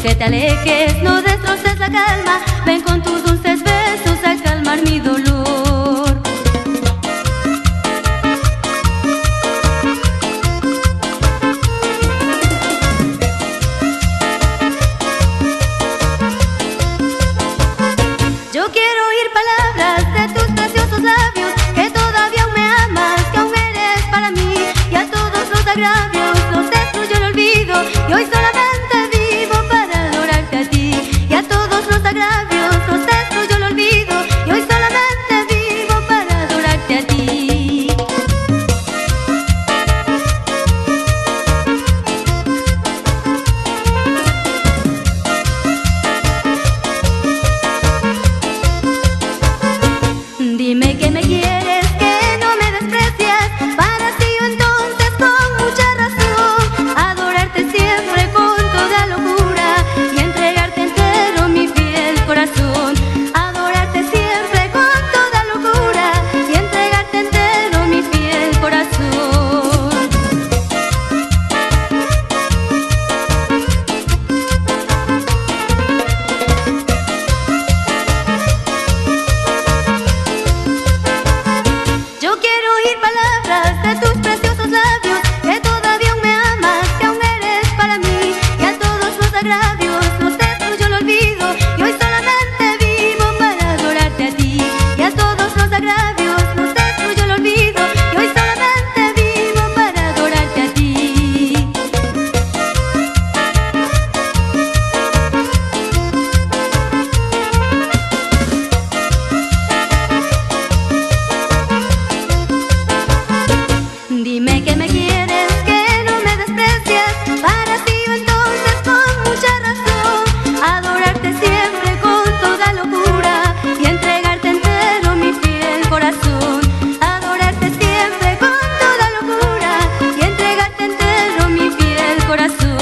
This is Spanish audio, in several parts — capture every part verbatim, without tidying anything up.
que te alejes, no destroces la calma. Ven con tus dulces besos a calmar mi dolor. Yo quiero oír palabras de tus preciosos labios, que todavía aún me amas, que aún eres para mí. Y a todos los agravios los destruyo el olvido, y hoy solamente vivo para adorarte a ti. Y a todos los agravios los destruyo el olvido, y hoy solamente vivo para adorarte a ti. Dime que me quieres, que no me desprecias, para así yo entonces con mucha razón adorarte siempre con toda locura y entregarte entero mi fiel corazón. Adorarte siempre con toda locura y entregarte entero mi fiel corazón. Yo quiero oír palabras de tus preciosos labios, que todavía aún me amas, que aún eres para mí. Y a todos los agravios los destruyo el olvido, y hoy solamente vivo para adorarte a ti. Y a todos los agravios los destruyo el olvido, y hoy solamente vivo para adorarte a ti. Dime que me quieres, que no me desprecias, para así yo entonces con mucha razón adorarte siempre con toda locura y entregarte entero mi fiel corazón. Adorarte siempre con toda locura y entregarte entero mi fiel corazón.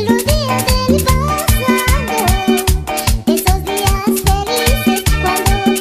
Esos días felices cuando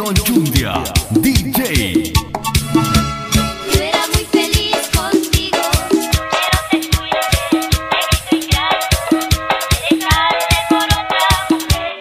Yonchundia, D J. Yo era muy feliz contigo, pero te cuidé, te quito ingrato, me dejaste por otra mujer.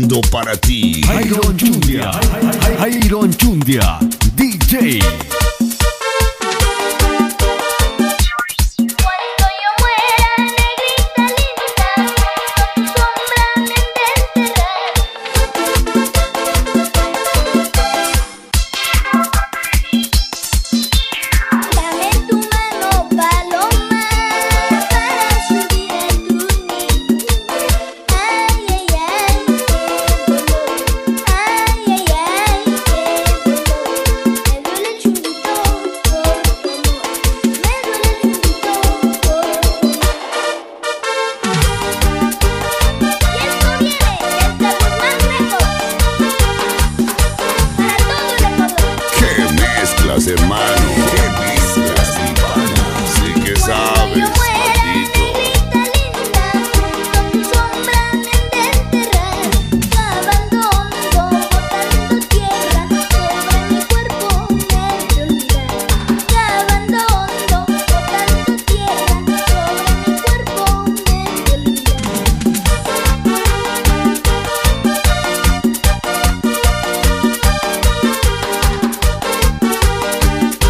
tocando para ti. Iron Chundia, Iron Chundia, D J. Hermano, que mezclas y panas, sí que sabes, maldito. Tu sombra me enterrar, cavando hondo, botando tierra sobre mi cuerpo me de olvidar. Cavando hondo, botando tierra sobre mi cuerpo me de olvidar.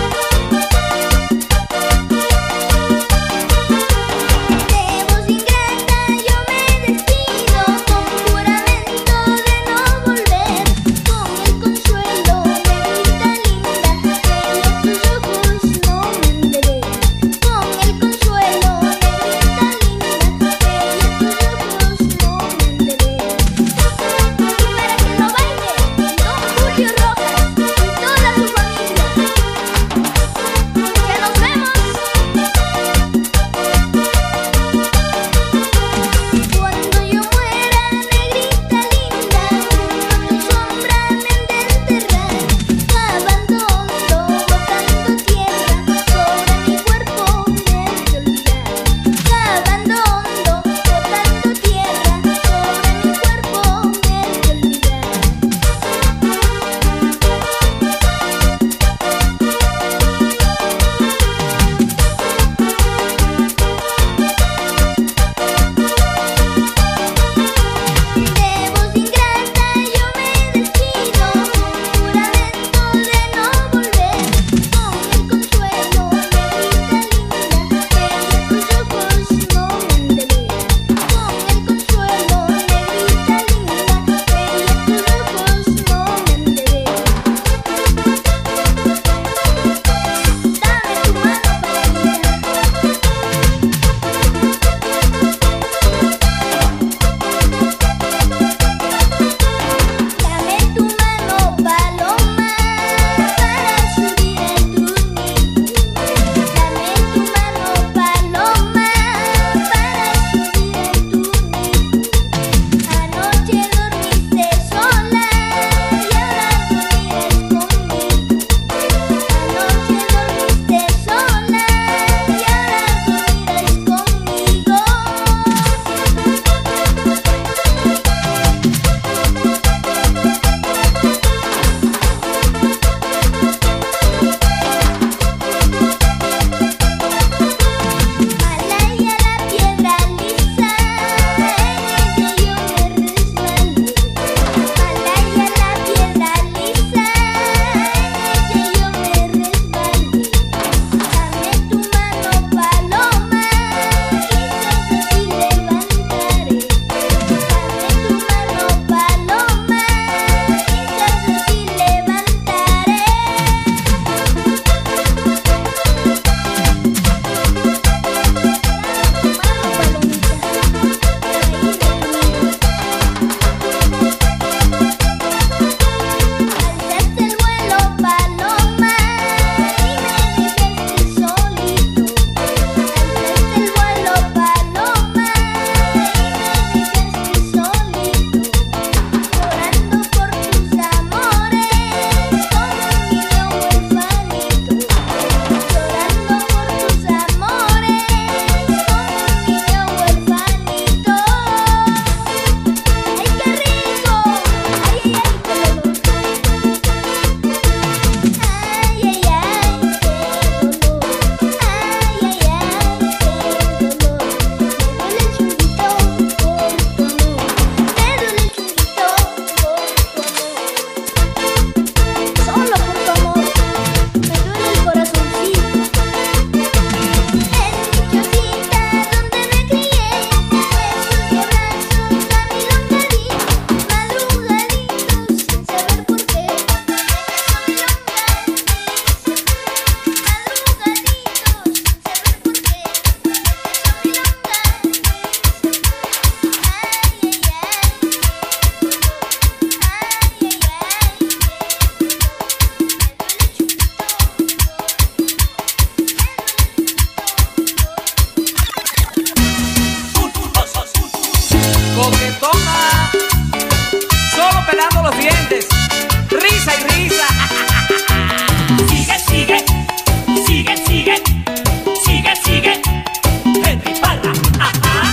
mirando los dientes. Risa y risa. Sigue, sigue, sigue, sigue, sigue, sigue. Henry Parra, ajá.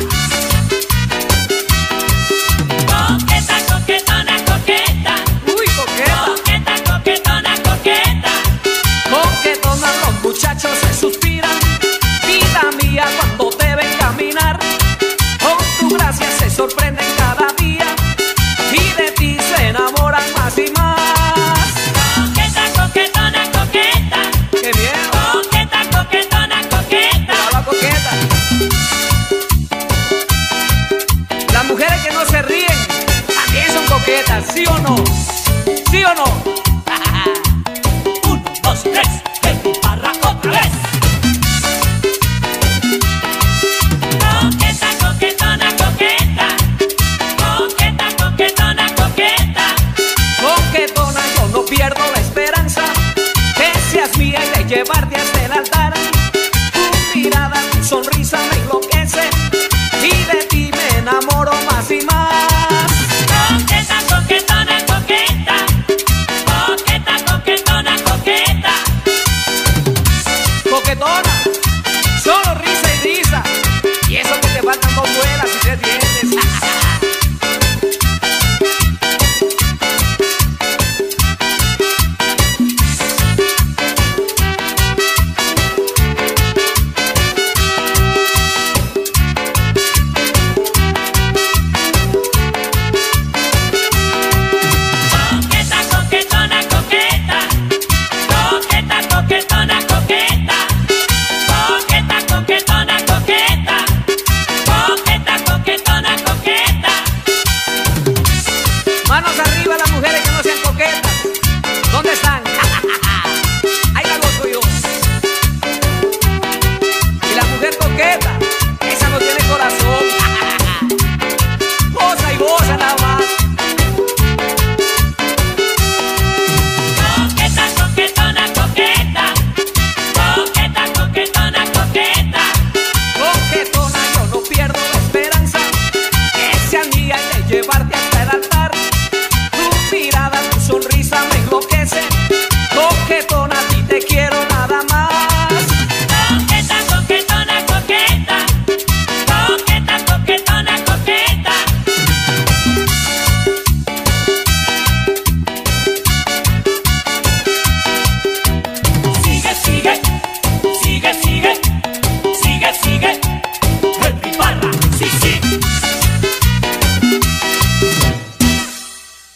Coqueta, coquetona, coqueta. Uy, coqueta. Coqueta, coquetona, coqueta. Coquetona, los muchachos se suspiran. Vida mía, cuando te ven caminar, con tu gracia se sorprenden cada día y de ti se enamoran más y más. Coqueta, coquetona, coqueta. ¡Qué miedo! Coqueta, coquetona, coqueta. La coqueta. Las mujeres que no se ríen también son coquetas, ¿sí o no? ¿Sí o no? Uno, dos, tres. Henry Parra otra vez. Coqueta, coquetona, coqueta. Coqueta, coquetona, coqueta. Coquetona, yo no pierdo la esperanza que seas mía y de llevarte hasta el altar. Tu mirada, tu sonrisa me enloquece y de ti me enamoro más y más. Coqueta, coquetona, coqueta. Coqueta, coquetona, coqueta. Coquetona, solo risa y risa, y eso que te faltan dos muelas y tres dientes. Coqueta, coquetona, coqueta. Coqueta, coquetona, coqueta. Coqueta, coquetona, coqueta. Coqueta, coquetona, coqueta. Manos arriba las mujeres que no sean coquetas. ¿Dónde están?